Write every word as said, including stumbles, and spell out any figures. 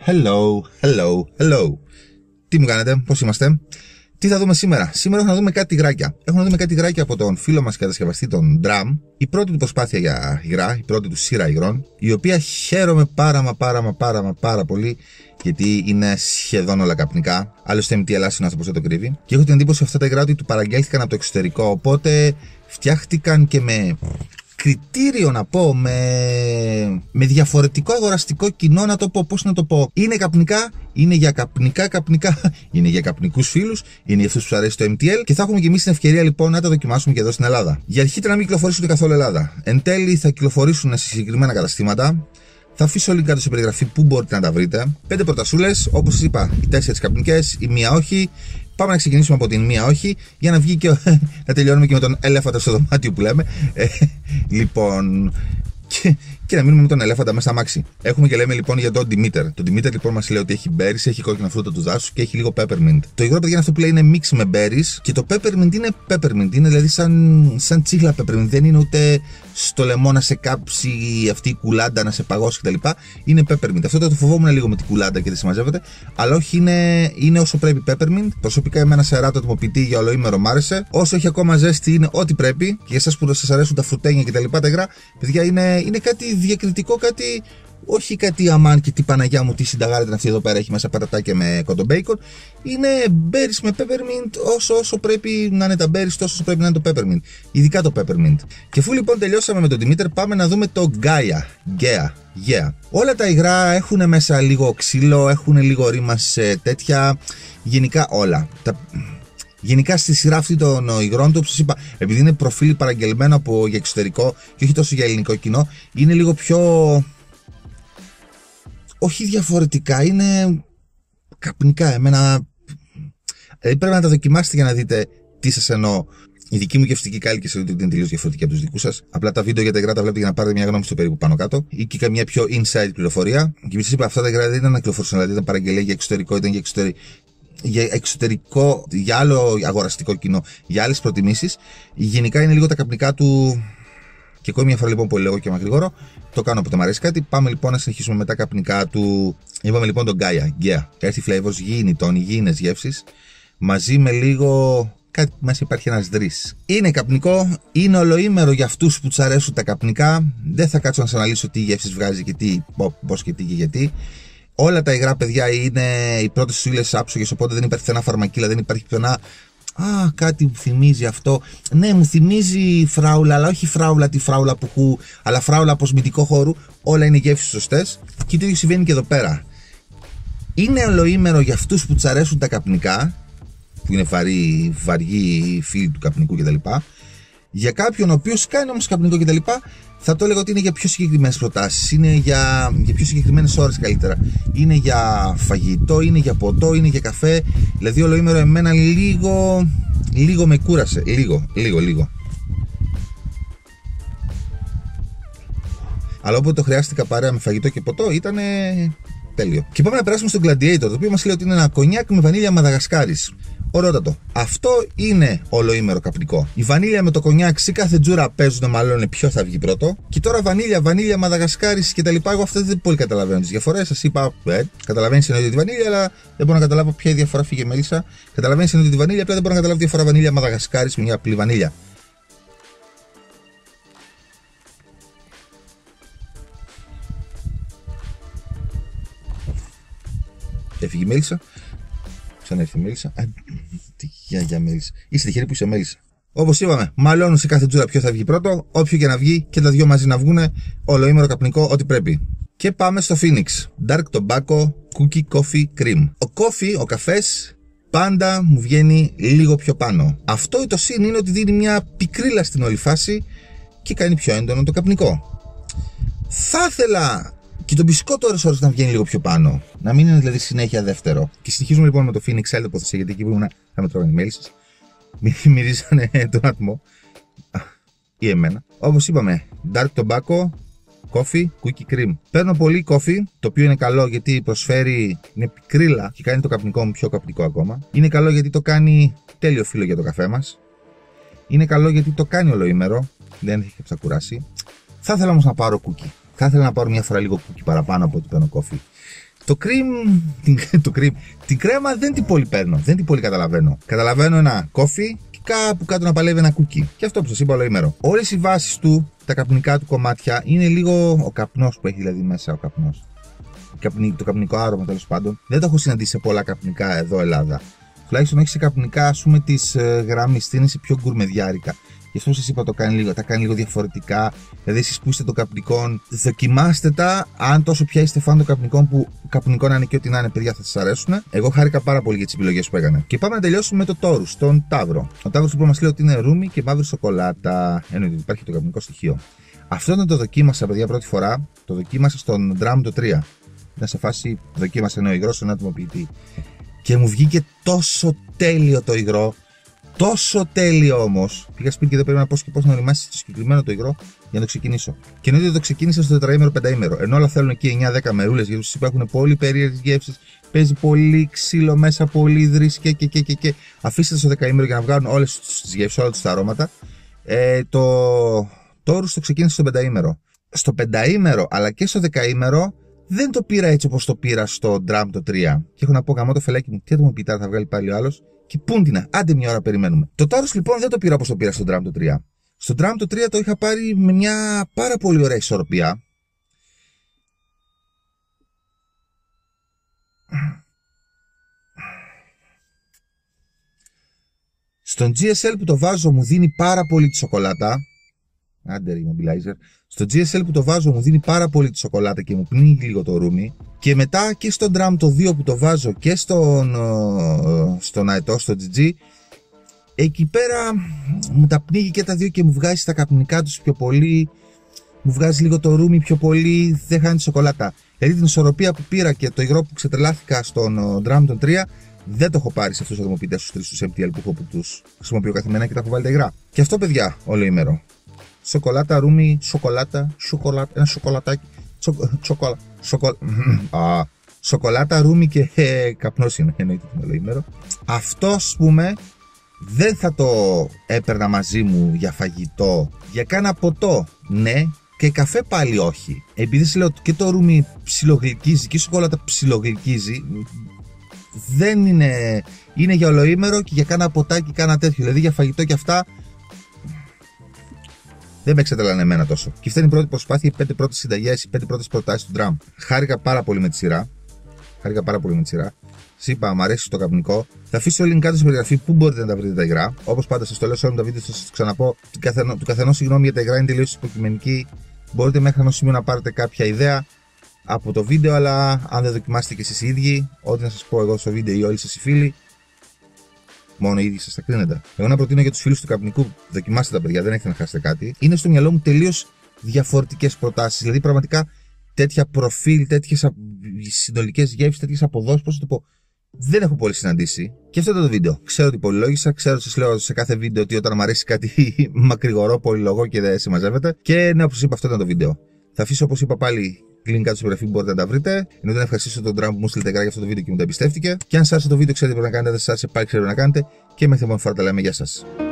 Hello, hello, hello. Τι μου κάνετε, πώς είμαστε? Τι θα δούμε σήμερα? Σήμερα έχουμε να δούμε κάτι υγράκια. Έχουμε να δούμε κάτι υγράκια από τον φίλο μας κατασκευαστή, τον Dram. Η πρώτη του προσπάθεια για υγρά, η πρώτη του σειρά υγρών, η οποία χαίρομαι πάρα μα πάρα μα πάρα μα πάρα πολύ, γιατί είναι σχεδόν όλα καπνικά. Άλλωστε, εμ τι ελ είναι αυτό που δεν το κρύβει. Και έχω την εντύπωση αυτά τα υγρά ότι του παραγγέλθηκαν από το εξωτερικό. Οπότε φτιάχτηκαν και με κριτήριο, να πω, με, με διαφορετικό αγοραστικό κοινό, να το πω, πώς να το πω. Είναι καπνικά, είναι για καπνικά καπνικά, είναι για καπνικούς φίλους, είναι για αυτούς που τους αρέσει το εμ τι ελ και θα έχουμε και εμείς την ευκαιρία λοιπόν να τα δοκιμάσουμε και εδώ στην Ελλάδα. Για αρχή να μην κυκλοφορήσουν καθόλου Ελλάδα. Εν τέλει θα κυκλοφορήσουν σε συγκεκριμένα καταστήματα. Θα αφήσω link κάτω στην περιγραφή που μπορείτε να τα βρείτε. Πέντε προτασούλες, όπως σας είπα, οι τέσσερις καπνικές, η μία όχι. Πάμε να ξεκινήσουμε από την μία όχι, για να βγει και να τελειώνουμε και με τον ελέφαντα στο δωμάτιο που λέμε. Ε, λοιπόν, και, και να μείνουμε με τον ελέφαντα μέσα αμάξι. Έχουμε και λέμε λοιπόν για τον Demeter. Το Demeter λοιπόν μας λέει ότι έχει berries, έχει κόκκινα φρούτα του δάσους και έχει λίγο peppermint. Το υγρό, παιδιά, είναι αυτό που λέει είναι mix με berries και το peppermint είναι peppermint. Είναι δηλαδή σαν, σαν τσίχλα peppermint. Δεν είναι ούτε στο λαιμό να σε κάψει αυτή η κουλάντα, να σε παγώσει κτλ. Είναι peppermint. Αυτό το φοβόμουν λίγο με την κουλάντα και δεν συμμαζεύεται. Αλλά όχι, είναι, είναι όσο πρέπει peppermint. Προσωπικά, εμένα σε ράτο τμοποιητή για ολοήμερο μ' άρεσε. Όσο έχει ακόμα ζέστη, είναι ό,τι πρέπει. Και για εσάς που σας αρέσουν τα φρουτένια κτλ. Τα υγρά, παιδιά, είναι, είναι κάτι διακριτικό, κάτι. Όχι κάτι αμάν και τι Παναγιά μου, τι συνταγάρεται αυτή εδώ πέρα, έχει μέσα πατατάκια με κοντομπέικον. Είναι berries με peppermint, όσο, όσο πρέπει να είναι τα berries, τόσο όσο πρέπει να είναι το peppermint. Ειδικά το peppermint. Και αφού λοιπόν τελειώσαμε με τον Demeter, πάμε να δούμε το Gaia. Gaia. Yeah. Όλα τα υγρά έχουν μέσα λίγο ξύλο, έχουν λίγο ρήμα σε τέτοια. Γενικά όλα. Τα... Γενικά στη σειρά αυτή των υγρών του, όπως είπα, επειδή είναι προφίλ παραγγελμένο από, για εξωτερικό και όχι τόσο για ελληνικό κοινό, είναι λίγο πιο. Όχι διαφορετικά, είναι καπνικά. Εμένα. Δηλαδή πρέπει να τα δοκιμάσετε για να δείτε τι σας εννοώ. Η δική μου γευστική κάλυκη σε ότι είναι τελείως διαφορετική από τους δικούς σας. Απλά τα βίντεο για τα υγρά τα βλέπετε για να πάρετε μια γνώμη στο περίπου πάνω κάτω ή και καμιά πιο inside πληροφορία. Και σας είπα, αυτά τα υγρά δεν ήταν να κυκλοφορήσουν, δηλαδή ήταν παραγγελία για εξωτερικό, ήταν για εξωτερικό. Για εξωτερικό, για άλλο αγοραστικό κοινό, για άλλες προτιμήσεις. Γενικά είναι λίγο τα καπνικά του. Και ακόμη μια φορά λοιπόν που λέω και μακρηγόρο, το κάνω όποτε μου αρέσει κάτι. Πάμε λοιπόν να συνεχίσουμε με τα καπνικά του. Είπαμε λοιπόν τον Gaia. Yeah. Earthy flavors, γήινοι τόνοι, γήινες γεύσεις. Μαζί με λίγο. Κάτι που μέσα υπάρχει ένας δρύς. Είναι καπνικό, είναι ολοήμερο για αυτούς που τους αρέσουν τα καπνικά. Δεν θα κάτσω να σας αναλύσω τι γεύσεις βγάζει και τι, πώς και τι και γιατί. Όλα τα υγρά, παιδιά, είναι οι πρώτες ύλες άψογες, οπότε δεν υπάρχει πουθενά φαρμακίλα, δεν υπάρχει πουθενά. Α, κάτι μου θυμίζει αυτό. Ναι, μου θυμίζει φράουλα, αλλά όχι φράουλα τη φράουλα που έχω, αλλά φράουλα αποσμητικό χώρου. Όλα είναι γεύσεις σωστές. Και το ίδιο συμβαίνει και εδώ πέρα. Είναι ολοήμερο για αυτούς που τους αρέσουν τα καπνικά, που είναι βαρύ, βαριοί φίλοι του καπνικού κτλ. Για κάποιον ο οποίος κάνει όμως καπνικό κτλ. Θα το έλεγα ότι είναι για πιο συγκεκριμένες προτάσεις. Είναι για, για πιο συγκεκριμένες ώρες καλύτερα. Είναι για φαγητό, είναι για ποτό, είναι για καφέ. Δηλαδή ολοήμερο εμένα λίγο, λίγο με κούρασε. Λίγο, λίγο, λίγο. Αλλά όποτε το χρειάστηκα παρέα με φαγητό και ποτό ήταν τέλειο. Και πάμε να περάσουμε στο Gladiator, το οποίο μας λέει ότι είναι ένα κονιάκ με βανίλια Μαδαγασκάρης. Ωραιότατο. Αυτό είναι ολοήμερο καπνικό. Η βανίλια με το κονιάκ σε κάθε τζούρα παίζουν, μάλλον ποιο θα βγει πρώτο. Και τώρα βανίλια, βανίλια, Μαδαγασκάρης και τα λοιπά. Εγώ αυτά δεν πολύ καταλαβαίνω τις διαφορές. Σας είπα, ε, καταλαβαίνεις εννοείται τη βανίλια, αλλά δεν μπορώ να καταλάβω ποια είναι η διαφορά. Φύγε μέλισσα. Καταλαβαίνεις εννοείται τη βανίλια, απλά δεν μπορώ να καταλάβω τη διαφορά βανίλια Μαδαγασκάρης με μια απλή βανίλια. Έφυγε η μέλισσα. Ξανά μέλισσα. Α, τι για μέλισσα. Είστε τυχεροί που είσαι μέλισσα. Όπως είπαμε, μαλώνουν σε κάθε τζούρα ποιο θα βγει πρώτο. Όποιο και να βγει και τα δυο μαζί να βγούνε. Ολοήμερο καπνικό, ό,τι πρέπει. Και πάμε στο Phoenix. Dark Tobacco Cookie Coffee Cream. Ο coffee, ο καφές, πάντα μου βγαίνει λίγο πιο πάνω. Αυτό το συν είναι ότι δίνει μια πικρίλα στην όλη φάση και κάνει πιο έντονο το καπνικό. Θα ήθελα. Και το μπισκότο ώρες ώρες να βγαίνει λίγο πιο πάνω. Να μην είναι δηλαδή συνέχεια δεύτερο. Και συνεχίζουμε λοιπόν με το Phoenix, άλλη τοποθεσία, γιατί εκεί που ήμουν θα με τρώγανε οι μέλισσες. Μυρίζανε τον άτμο. Ή εμένα. Όπως είπαμε, Dark Tobacco Coffee Cookie Cream. Παίρνω πολύ coffee, το οποίο είναι καλό γιατί προσφέρει, είναι πικρίλα και κάνει το καπνικό μου πιο καπνικό ακόμα. Είναι καλό γιατί το κάνει τέλειο φύλλο για το καφέ μας. Είναι καλό γιατί το κάνει ολοήμερο. Δεν έχει ξεκουράσει. Θα ήθελα όμως να πάρω cookie. Θα ήθελα να πάρω μια φορά λίγο κούκι παραπάνω από ό,τι παίρνω κόφι. Το cream, την, το cream, την κρέμα δεν την πολύ παίρνω, δεν την πολύ καταλαβαίνω. Καταλαβαίνω ένα κόφι και κάπου κάτω να παλεύει ένα κουκί. Και αυτό που σας είπα ολοήμερο. Όλες οι βάσεις του, τα καπνικά του κομμάτια, είναι λίγο ο καπνός που έχει δηλαδή μέσα ο καπνός. Το καπνικό άρωμα τέλος πάντων. Δεν το έχω συναντήσει σε πολλά καπνικά εδώ Ελλάδα. Τουλάχιστον όχι σε καπνικά, ας πούμε, της ε, γράμμης, είναι σε πιο γκουρμεδιάρικα. Γι' αυτό σας είπα το κάνει λίγο, τα κάνει λίγο διαφορετικά. Δηλαδή, εσείς που είστε των καπνικών, δοκιμάστε τα. Αν τόσο πια είστε φαν των καπνικών, που καπνικό να είναι και ό,τι να είναι, παιδιά, θα σας αρέσουν. Εγώ χάρηκα πάρα πολύ για τις επιλογές που έκανε. Και πάμε να τελειώσουμε με το Taurus, τον Ταύρο. Ο Ταύρος λοιπόν μας λέει ότι είναι ρούμι και μαύρη σοκολάτα. Εννοείται ότι υπάρχει το καπνικό στοιχείο. Αυτό δεν το δοκίμασα, παιδιά, πρώτη φορά. Το δοκίμασα στον Dram το τρία. Ήταν σε φάση, δοκίμασα ένα υγρό στον ατμοποιητή. Και μου βγήκε τόσο τέλειο το υγρό. Τόσο τέλειο όμως. Πήγα σπίτι και δεν περίμενα πώς και πώς να οριμάσει το συγκεκριμένο το υγρό για να το ξεκινήσω. Και εννοείται ότι το ξεκίνησα στο τετραήμερο πενταήμερο. Ενώ όλα θέλουν εκεί εννιά δέκα μερούλες, γιατί υπάρχουν πολύ περίεργες γεύσεις. Παίζει πολύ ξύλο μέσα, πολύ δρίσκε και, και, και, και. Αφήστε το στο δεκαήμερο για να βγάλουν όλες τις γεύσεις, όλα τους τα αρώματα. Ε, το Taurus το ξεκίνησα στο πενταήμερο. Στο πενταήμερο αλλά και στο δεκαήμερο δεν το πήρα έτσι όπως το πήρα στο Dram το τρία. Και έχω να πω γαμώ το φελάκι μου, τι ατμοποιητά θα βγάλει πάλι ο άλλος. Και πούντινα, άντε μια ώρα περιμένουμε. Το Taurus λοιπόν δεν το πήρα όπως το πήρα στο Dram το τρία. Στο Dram το τρία το είχα πάρει με μια πάρα πολύ ωραία ισορροπία. Στον τζι ες ελ που το βάζω μου δίνει πάρα πολύ τη σοκολάτα. Άντε ρε immobilizer. Στο τζι ες ελ που το βάζω μου δίνει πάρα πολύ τη σοκολάτα και μου πνίγει λίγο το ρούμι. Και μετά και στον Dram το δύο που το βάζω και στον, στον αετό, στο τζι τζι, εκεί πέρα μου τα πνίγει και τα δύο και μου βγάζει τα καπνικά τους πιο πολύ, μου βγάζει λίγο το ρούμι πιο πολύ, δεν χάνει τη σοκολάτα. Δηλαδή την ισορροπία που πήρα και το υγρό που ξετρελάθηκα στον Dram το τρία δεν το έχω πάρει σε αυτούς τους ατμοποιητές τους τρεις τους εμ τι ελ που έχω, που τους χρησιμοποιώ καθημερινά και τα έχω βάλει τα υγρά. Και αυτό παιδιά όλο ημέρο. Σοκολάτα, ρούμι, σοκολάτα, σοκολάτα, ένα σοκολατάκι. Σοκολα, σοκολα, α, σοκολάτα, ρούμι και ε, καπνός είναι, εννοείται την ολοήμερο. Αυτό, ας πούμε, δεν θα το έπαιρνα μαζί μου για φαγητό, για κάνα ποτό, ναι, και καφέ πάλι όχι. Επειδή σε λέω και το ρούμι ψιλογλυκίζει και η σοκολάτα ψιλογλυκίζει, δεν είναι, είναι για ολοήμερο και για κάνα ποτάκι, κάνα τέτοιο. Δηλαδή για φαγητό και αυτά δεν με εξεταλάνε εμένα τόσο. Και αυτή είναι η πρώτη προσπάθεια, οι πέντε πρώτες συνταγές, οι πέντε πρώτες προτάσεις του Dram. Χάρηκα πάρα πολύ με τη σειρά. Χάρηκα πάρα πολύ με τη σειρά. Σας είπα, μου αρέσει το καπνικό. Θα αφήσω link κάτω στην περιγραφή που μπορείτε να τα βρείτε τα υγρά. Όπως πάντα, σας το λέω σε όλα τα βίντεο, θα σας το ξαναπώ. Του καθενό, του καθενός συγγνώμη για τα υγρά, είναι τελείως υποκειμενική. Μπορείτε μέχρι ενός σημείου να πάρετε κάποια ιδέα από το βίντεο, αλλά αν δεν δοκιμάσετε και εσείς οι ίδιοι, ό,τι να σας πω εγώ στο βίντεο ή όλοι σας οι φίλοι, μόνο οι ίδιοι σας τα κρίνετε. Εγώ να προτείνω για τους φίλους του καπνικού, δοκιμάστε τα παιδιά, δεν έχετε να χάσετε κάτι. Είναι στο μυαλό μου τελείως διαφορετικές προτάσεις. Δηλαδή, πραγματικά τέτοια προφίλ, τέτοιες συνολικές γεύσεις, τέτοιες αποδόσεις, πώς θα το πω, δεν έχω πολύ συναντήσει. Και αυτό ήταν το βίντεο. Ξέρω ότι πολυλόγησα, ξέρω ότι σας λέω σε κάθε βίντεο ότι όταν μου αρέσει κάτι μακρηγορό, πολυλογώ και δεν συμμαζεύεται. Και ναι, όπως είπα, αυτό ήταν το βίντεο. Θα αφήσω, όπως είπα πάλι, link κάτω στην περιγραφή που μπορείτε να τα βρείτε. Ενώ να ευχαριστήσω τον Dram που μου στείλετε για αυτό το βίντεο και μου τα εμπιστεύτηκε. Και αν σας άρεσε το βίντεο, ξέρετε τι πρέπει να κάνετε. Δεν σας άρεσε πάλι, ξέρετε να κάνετε. Και μέχρι την επόμενη φορά τα λέμε. Γεια σας.